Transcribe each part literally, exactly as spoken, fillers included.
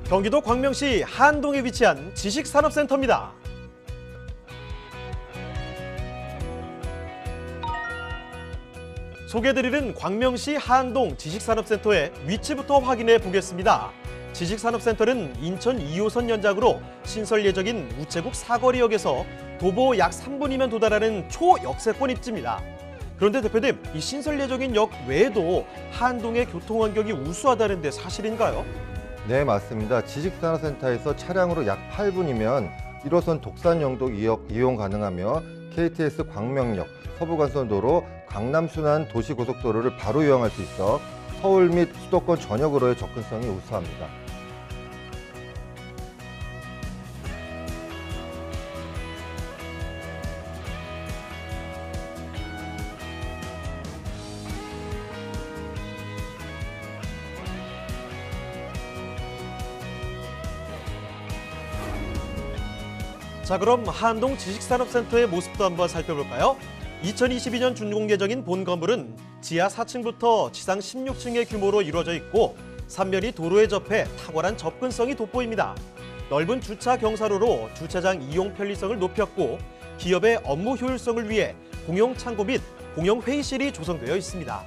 경기도 광명시 한동에 위치한 지식산업센터입니다. 소개해드리는 광명시 한동 지식산업센터의 위치부터 확인해 보겠습니다. 지식산업센터는 인천 이 호선 연장으로 신설 예정인 우체국 사거리역에서 도보 약 삼 분이면 도달하는 초역세권 입지입니다. 그런데 대표님, 이 신설 예정인 역 외에도 한동의 교통환경이 우수하다는데 사실인가요? 네, 맞습니다. 지식산업센터에서 차량으로 약 팔 분이면 일 호선 독산영도 이역 이용 가능하며 케이티엑스 광명역, 서부간선도로, 강남순환 도시고속도로를 바로 이용할 수 있어 서울 및 수도권 전역으로의 접근성이 우수합니다. 자, 그럼 한동 지식산업센터의 모습도 한번 살펴볼까요? 이천이십이 년 준공예정인 본 건물은 지하 사 층부터 지상 십육 층의 규모로 이루어져 있고 삼면이 도로에 접해 탁월한 접근성이 돋보입니다. 넓은 주차 경사로로 주차장 이용 편리성을 높였고 기업의 업무 효율성을 위해 공용 창고 및 공용 회의실이 조성되어 있습니다.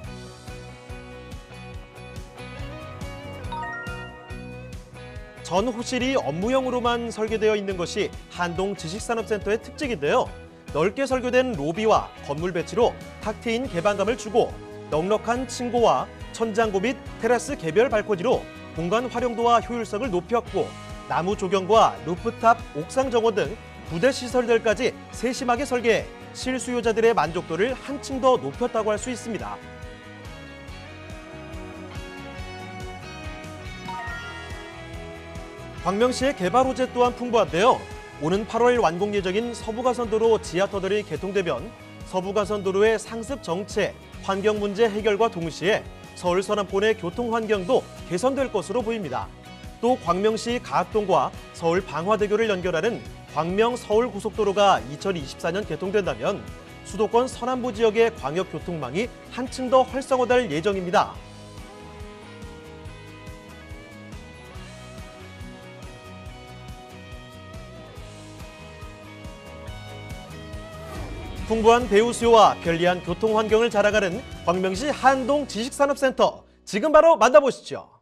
전 호실이 업무용으로만 설계되어 있는 것이 한동 지식산업센터의 특징인데요. 넓게 설계된 로비와 건물 배치로 탁 트인 개방감을 주고 넉넉한 층고와 천장고 및 테라스 개별 발코니로 공간 활용도와 효율성을 높였고 나무 조경과 루프탑, 옥상 정원 등 부대 시설들까지 세심하게 설계해 실수요자들의 만족도를 한층 더 높였다고 할 수 있습니다. 광명시의 개발 호재 또한 풍부한데요. 오는 팔월 완공 예정인 서부가선도로 지하터널이 개통되면 서부가선도로의 상습 정체, 환경 문제 해결과 동시에 서울 서남권의 교통 환경도 개선될 것으로 보입니다. 또 광명시 가학동과 서울 방화대교를 연결하는 광명-서울-고속도로가 이천이십사 년 개통된다면 수도권 서남부 지역의 광역교통망이 한층 더 활성화될 예정입니다. 풍부한 배우 수요와 편리한 교통 환경을 자랑하는 광명시 한동 지식산업센터, 지금 바로 만나보시죠.